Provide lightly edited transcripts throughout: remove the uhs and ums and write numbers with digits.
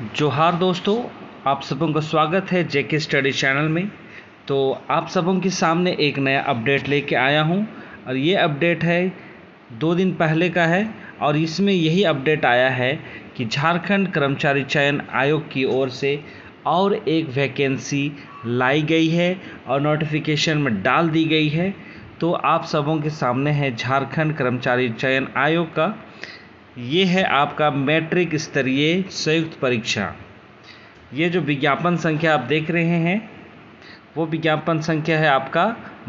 जोहार दोस्तों, आप सबों का स्वागत है जेके स्टडी चैनल में। तो आप सबों के सामने एक नया अपडेट लेके आया हूं और ये अपडेट है 2 दिन पहले का है और इसमें यही अपडेट आया है कि झारखंड कर्मचारी चयन आयोग की ओर से और एक वैकेंसी लाई गई है और नोटिफिकेशन में डाल दी गई है। तो आप सबों के सामने है झारखंड कर्मचारी चयन आयोग का, ये है आपका मैट्रिक स्तरीय संयुक्त परीक्षा। ये जो विज्ञापन संख्या आप देख रहे हैं वो विज्ञापन संख्या है आपका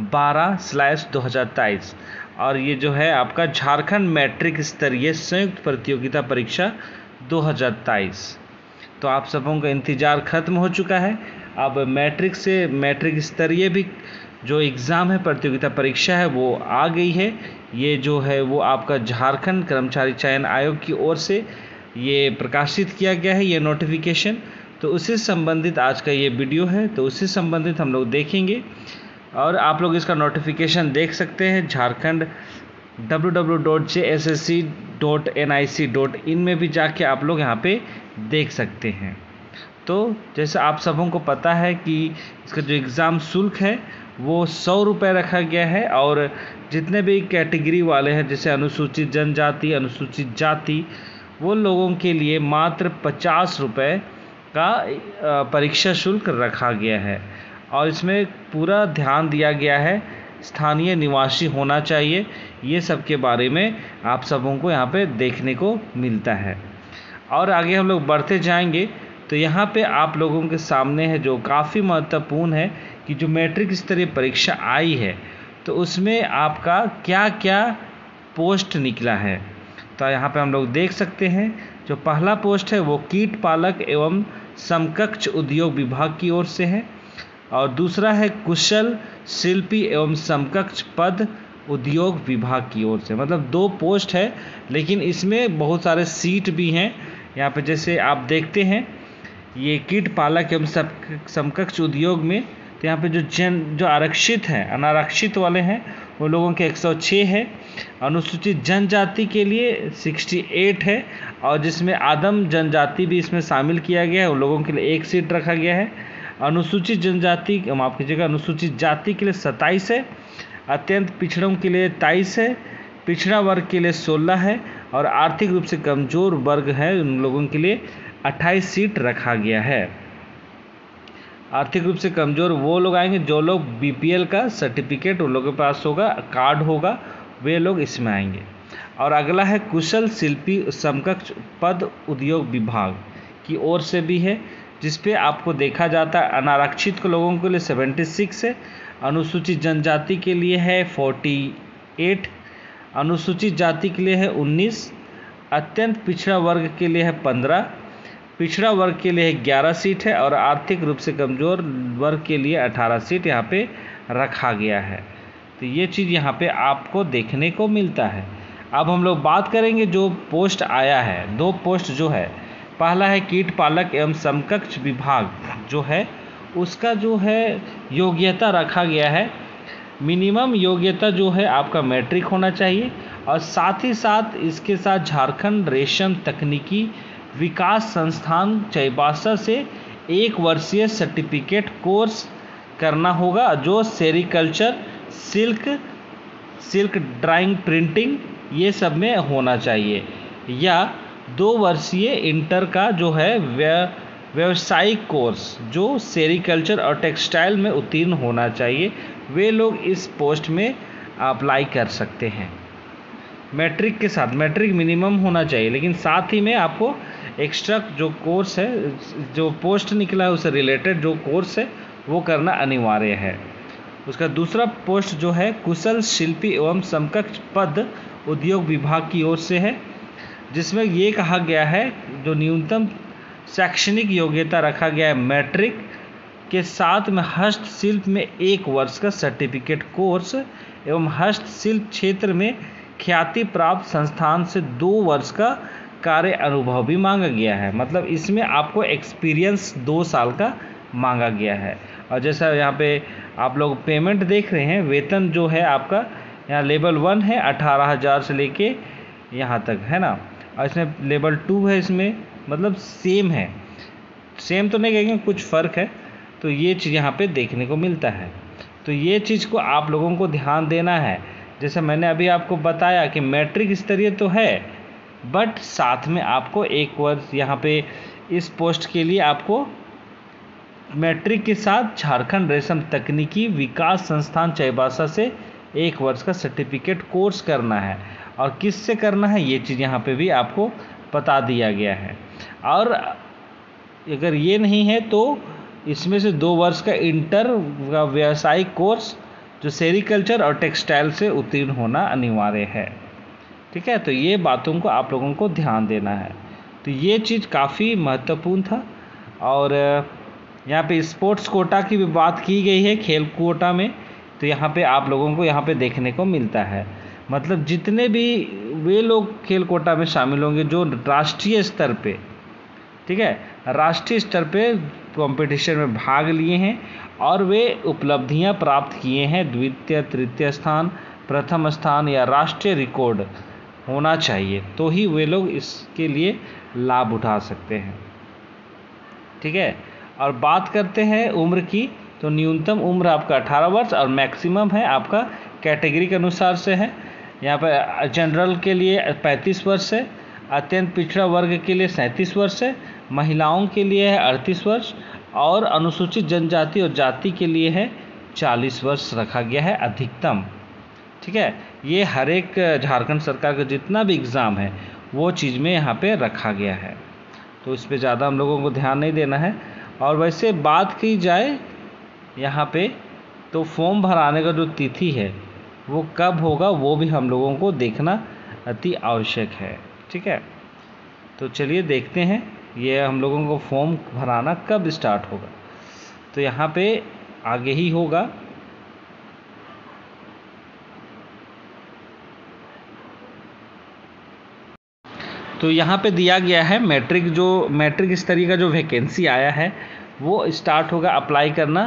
12/2023 और ये जो है आपका झारखंड मैट्रिक स्तरीय संयुक्त प्रतियोगिता परीक्षा 2023। तो आप सबों का इंतज़ार ख़त्म हो चुका है। अब मैट्रिक से मैट्रिक स्तरीय भी जो एग्ज़ाम है, प्रतियोगिता परीक्षा है, वो आ गई है। ये जो है वो आपका झारखंड कर्मचारी चयन आयोग की ओर से ये प्रकाशित किया गया है, ये नोटिफिकेशन। तो उससे संबंधित आज का ये वीडियो है, तो उससे संबंधित हम लोग देखेंगे और आप लोग इसका नोटिफिकेशन देख सकते हैं झारखंड www.jssc.nic.in में भी जाके आप लोग यहाँ पे देख सकते हैं। तो जैसे आप सबों को पता है कि इसका जो एग्ज़ाम शुल्क है वो 100 रुपये रखा गया है और जितने भी कैटेगरी वाले हैं जैसे अनुसूचित जनजाति, अनुसूचित जाति, वो लोगों के लिए मात्र 50 रुपये का परीक्षा शुल्क रखा गया है और इसमें पूरा ध्यान दिया गया है स्थानीय निवासी होना चाहिए। ये सब के बारे में आप सबों को यहाँ पे देखने को मिलता है। और आगे हम लोग बढ़ते जाएंगे तो यहाँ पे आप लोगों के सामने है जो काफ़ी महत्वपूर्ण है कि जो मैट्रिक स्तरीय परीक्षा आई है तो उसमें आपका क्या क्या पोस्ट निकला है। तो यहाँ पे हम लोग देख सकते हैं जो पहला पोस्ट है वो कीट पालक एवं समकक्ष उद्योग विभाग की ओर से है और दूसरा है कुशल शिल्पी एवं समकक्ष पद उद्योग विभाग की ओर से। मतलब 2 पोस्ट है लेकिन इसमें बहुत सारे सीट भी हैं। यहाँ पे जैसे आप देखते हैं ये कीट पालक एवं समकक्ष उद्योग में, तो यहाँ पे जो आरक्षित हैं, अनारक्षित वाले हैं वो लोगों के 106 है। अनुसूचित जनजाति के लिए 68 है और जिसमें आदम जनजाति भी इसमें शामिल किया गया है, उन लोगों के लिए 1 सीट रखा गया है। अनुसूचित जनजाति, माफ़ कीजिएगा, अनुसूचित जाति के लिए 27 है, अत्यंत पिछड़ों के लिए 23 है, पिछड़ा वर्ग के लिए 16 है और आर्थिक रूप से कमज़ोर वर्ग है उन लोगों के लिए 28 सीट रखा गया है। आर्थिक रूप से कमज़ोर वो लोग आएंगे जो लोग बीपीएल का सर्टिफिकेट उन लोगों के पास होगा, कार्ड होगा, वे लोग इसमें आएंगे। और अगला है कुशल शिल्पी समकक्ष पद उद्योग विभाग की ओर से भी है, जिस पे आपको देखा जाता है अनारक्षित के लोगों के लिए 76 है, अनुसूचित जनजाति के लिए है 48, अनुसूचित जाति के लिए है 19, अत्यंत पिछड़ा वर्ग के लिए है 15, पिछड़ा वर्ग के लिए 11 सीट है और आर्थिक रूप से कमज़ोर वर्ग के लिए 18 सीट यहाँ पे रखा गया है। तो ये चीज़ यहाँ पे आपको देखने को मिलता है। अब हम लोग बात करेंगे जो पोस्ट आया है, 2 पोस्ट जो है, पहला है कीट पालक एवं समकक्ष विभाग जो है उसका जो है योग्यता रखा गया है, मिनिमम योग्यता जो है आपका मैट्रिक होना चाहिए और साथ ही साथ इसके साथ झारखंड रेशम तकनीकी विकास संस्थान चाईबासा से 1 वर्षीय सर्टिफिकेट कोर्स करना होगा जो सेरिकल्चर, सिल्क ड्राइंग, प्रिंटिंग ये सब में होना चाहिए, या 2 वर्षीय इंटर का जो है व्यावसायिक कोर्स जो सेरिकल्चर और टेक्सटाइल में उत्तीर्ण होना चाहिए। वे लोग इस पोस्ट में अप्लाई कर सकते हैं। मैट्रिक के साथ मैट्रिक मिनिमम होना चाहिए, लेकिन साथ ही में आपको एक्स्ट्रा जो कोर्स है, जो पोस्ट निकला है उससे रिलेटेड जो कोर्स है वो करना अनिवार्य है। उसका दूसरा पोस्ट जो है कुशल शिल्पी एवं समकक्ष पद उद्योग विभाग की ओर से है, जिसमें ये कहा गया है जो न्यूनतम शैक्षणिक योग्यता रखा गया है मैट्रिक के साथ में हस्तशिल्प में 1 वर्ष का सर्टिफिकेट कोर्स एवं हस्तशिल्प क्षेत्र में ख्याति प्राप्त संस्थान से 2 वर्ष का कार्य अनुभव भी मांगा गया है। मतलब इसमें आपको एक्सपीरियंस 2 साल का मांगा गया है। और जैसा यहाँ पे आप लोग पेमेंट देख रहे हैं, वेतन जो है आपका यहाँ लेवल 1 है 18,000 से लेके यहाँ तक है ना, और इसमें लेवल 2 है, इसमें मतलब सेम है सेम तो नहीं कहेंगे, कुछ फ़र्क है। तो ये चीज़ यहाँ पे देखने को मिलता है। तो ये चीज़ को आप लोगों को ध्यान देना है। जैसे मैंने अभी आपको बताया कि मैट्रिक स्तरीय तो है, बट साथ में आपको 1 वर्ष यहाँ पे इस पोस्ट के लिए आपको मैट्रिक के साथ झारखंड रेशम तकनीकी विकास संस्थान चाईबासा से 1 वर्ष का सर्टिफिकेट कोर्स करना है। और किससे करना है ये चीज़ यहाँ पे भी आपको बता दिया गया है। और अगर ये नहीं है तो इसमें से 2 वर्ष का इंटर का व्यावसायिक कोर्स जो सेरिकल्चर और टेक्सटाइल से उत्तीर्ण होना अनिवार्य है। ठीक है, तो ये बातों को आप लोगों को ध्यान देना है। तो ये चीज़ काफ़ी महत्वपूर्ण था। और यहाँ पे स्पोर्ट्स कोटा की भी बात की गई है, खेल कोटा में। तो यहाँ पे आप लोगों को यहाँ पे देखने को मिलता है, मतलब जितने भी वे लोग खेल कोटा में शामिल होंगे जो राष्ट्रीय स्तर पे, ठीक है, राष्ट्रीय स्तर पे कंपटीशन में भाग लिए हैं और वे उपलब्धियां प्राप्त किए हैं, द्वितीय तृतीय स्थान, प्रथम स्थान या राष्ट्रीय रिकॉर्ड होना चाहिए, तो ही वे लोग इसके लिए लाभ उठा सकते हैं। ठीक है, और बात करते हैं उम्र की, तो न्यूनतम उम्र आपका 18 वर्ष और मैक्सिमम है आपका कैटेगरी के अनुसार से है। यहाँ पर जनरल के लिए 35 वर्ष है, अत्यंत पिछड़ा वर्ग के लिए 37 वर्ष है, महिलाओं के लिए है 38 वर्ष और अनुसूचित जनजाति और जाति के लिए है 40 वर्ष रखा गया है अधिकतम। ठीक है, ये हर एक झारखंड सरकार का जितना भी एग्ज़ाम है वो चीज़ में यहाँ पे रखा गया है, तो इस पे ज़्यादा हम लोगों को ध्यान नहीं देना है। और वैसे बात की जाए यहाँ पे तो फॉर्म भराने का जो तिथि है वो कब होगा वो भी हम लोगों को देखना अति आवश्यक है। ठीक है, तो चलिए देखते हैं ये हम लोगों को फॉर्म भराना कब स्टार्ट होगा। तो यहाँ पे आगे ही होगा, तो यहाँ पे दिया गया है मैट्रिक स्तरीय का जो वैकेंसी आया है वो स्टार्ट होगा अप्लाई करना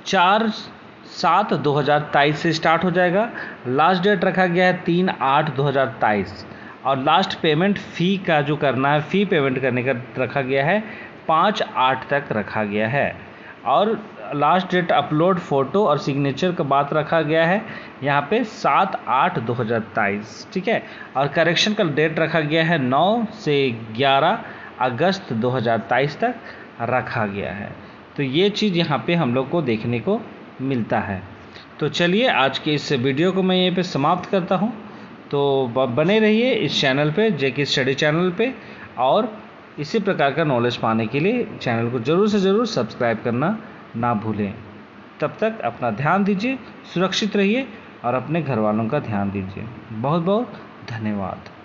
4/7/2023 से स्टार्ट हो जाएगा। लास्ट डेट रखा गया है 3/8/2023 और लास्ट पेमेंट फ़ी का जो करना है, फ़ी पेमेंट करने का रखा गया है 5/8 तक रखा गया है। और लास्ट डेट अपलोड फ़ोटो और सिग्नेचर का बात रखा गया है यहाँ पे 7/8/2023। ठीक है, और करेक्शन का डेट रखा गया है 9 से 11 अगस्त 2023 तक रखा गया है। तो ये चीज़ यहाँ पे हम लोग को देखने को मिलता है। तो चलिए आज के इस वीडियो को मैं यहीं पे समाप्त करता हूँ। तो बने रहिए इस चैनल पे, जेके स्टडी चैनल पे, और इसी प्रकार का नॉलेज पाने के लिए चैनल को ज़रूर से ज़रूर सब्सक्राइब करना ना भूलें। तब तक अपना ध्यान दीजिए, सुरक्षित रहिए और अपने घर वालों का ध्यान दीजिए। बहुत बहुत धन्यवाद।